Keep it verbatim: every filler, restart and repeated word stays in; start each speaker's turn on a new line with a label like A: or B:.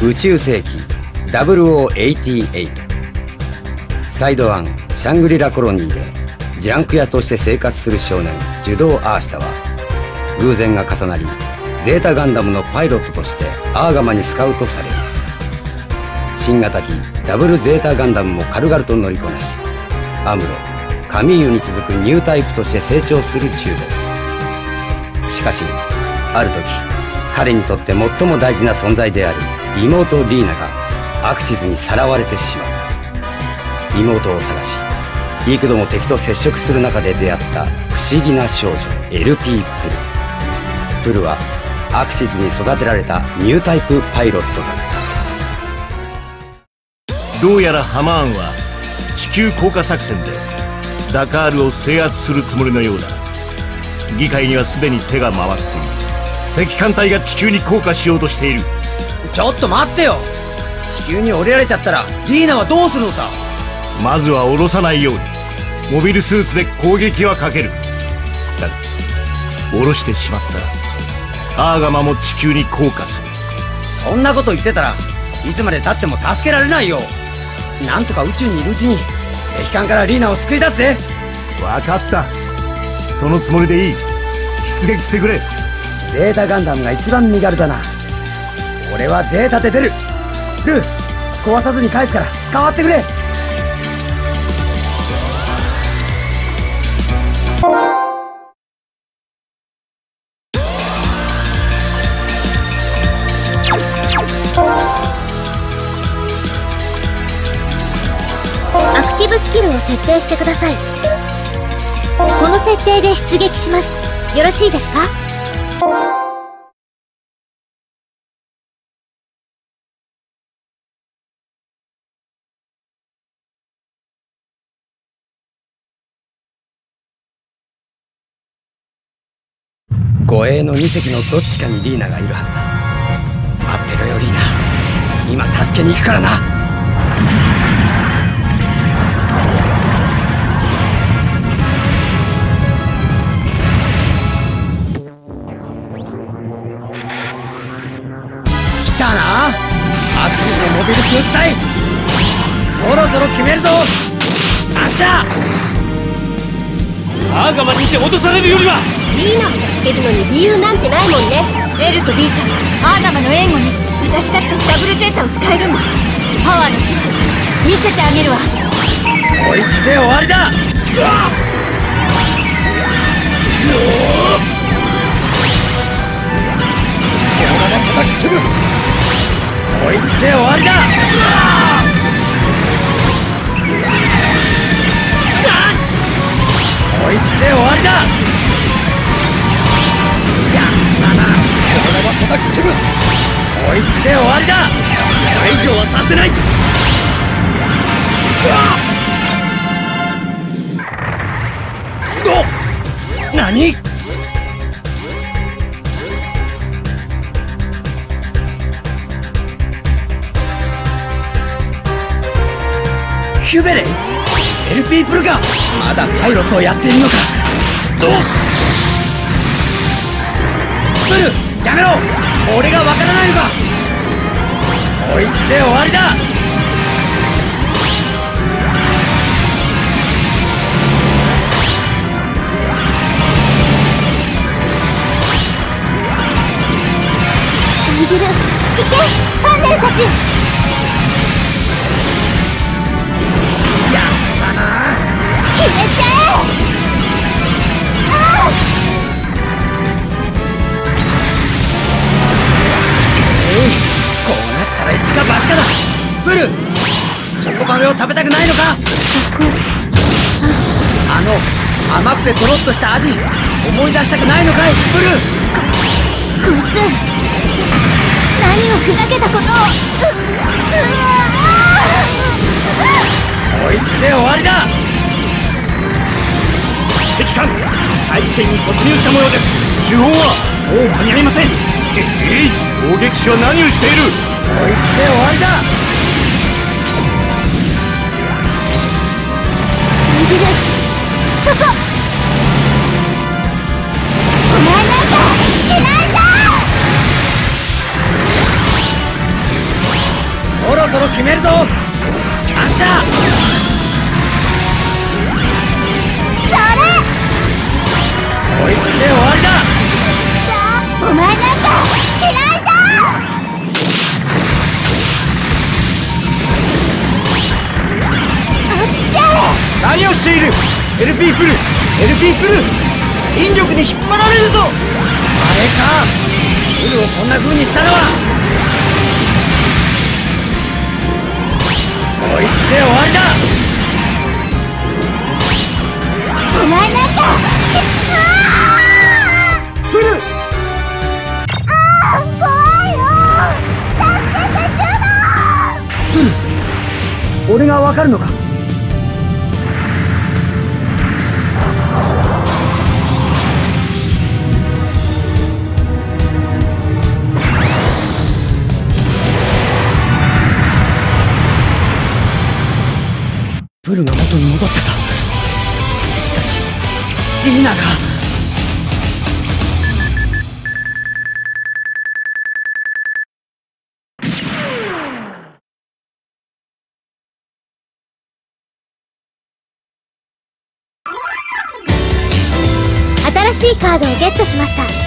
A: 宇宙世紀ダブルオーエイティエイト。サイドワンシャングリラコロニーでジャンク屋として生活する少年ジュドー・アーシタは、偶然が重なりゼータガンダムのパイロットとしてアーガマにスカウトされる。新型機ダブルゼータガンダムも軽々と乗りこなし、アムロ、カミーユに続くニュータイプとして成長するジュド。しかしある時、彼にとって最も大事な存在である妹リーナがアクシズにさらわれてしまう。妹を探し幾度も敵と接触する中で出会った不思議な少女 エルピー プル。プルはアクシズに育てられたニュータイプパイロットだった。
B: どうやらハマーンは地球降下作戦でダカールを制圧するつもりのようだ。議会にはすでに手が回っている。敵艦隊が地球に降下しようとしている。
C: ちょっと待ってよ。地球に降りられちゃったらリーナはどうするのさ。
B: まずは降ろさないようにモビルスーツで攻撃はかける。だが降ろしてしまったらアーガマも地球に降下する。
C: そんなこと言ってたらいつまでたっても助けられないよ。なんとか宇宙にいるうちに敵艦からリーナを救い出すぜ。
B: 分かった、そのつもりでいい。出撃してくれ。
C: ゼータガンダムが一番身軽だな。俺はゼータで出る。ルー、壊さずに返すから代わってくれ。
D: アクティブスキルを設定してください。この設定で出撃します。よろしいですか？
C: 護衛のに隻のどっちかにリーナがいるはずだ。待ってろよリーナ、今助けに行くからな。来たな、アクシズモビルスーツ隊。そろそろ決めるぞ。発射。
E: アーガマにいて落とされるよりは
D: リーナを助けるのに理由なんてないもんね。
F: エルと ビー ちゃん、アーガマの援護に。私だってダブルゼータを使えるんだ。パワーの軸見せてあげるわ。
C: こいつで終わりだ。うわっ、このまま叩き潰す。こいつで終わりだ。こいつで終わりだ。やったな。このまま叩き潰す。こいつで終わりだ。これ以上はさせない。お、何？キュベレイ？ エルピー プルか。まだパイロットをやっているのか。プル、やめろ。俺がわからないのか。こいつで終わりだ。
D: 感じる。行けファンネルたち。
C: やったな。
D: 決めちゃえ。ああ、
C: えい、こうなったら一か八かだ。ブル、チョコパフェを食べたくないのか。
D: チョコ、
C: あの甘くてとろっとした味思い出したくないのかい。ブル、
D: こいつ何をふざけたことを。うっ、う
C: こいつで終わりだ。
B: 敵艦大気圏に突入した模様です。手法はもう間に合いません。ええい、攻撃手は何をしている。
C: こいつで終わりだ。
D: 感じる。そこ、お前なんか嫌いだ。
C: ぞ。発射。
D: それ。
C: こいつで終わりだ。
D: お前なんか嫌いだ。落ちちゃう。
C: 何をしている。 エルピー プル エルピー プル、引力に引っ張られるぞ。あれか、プルをこんな風にしたのは。こいつで終わりだ。
D: お前なんか
C: プル。
D: あー怖いよ。助けて、ジュノ。
C: プル、俺がわかるのか。プルが元に戻ったか。しかしリーナが。
D: 新しいカードをゲットしました。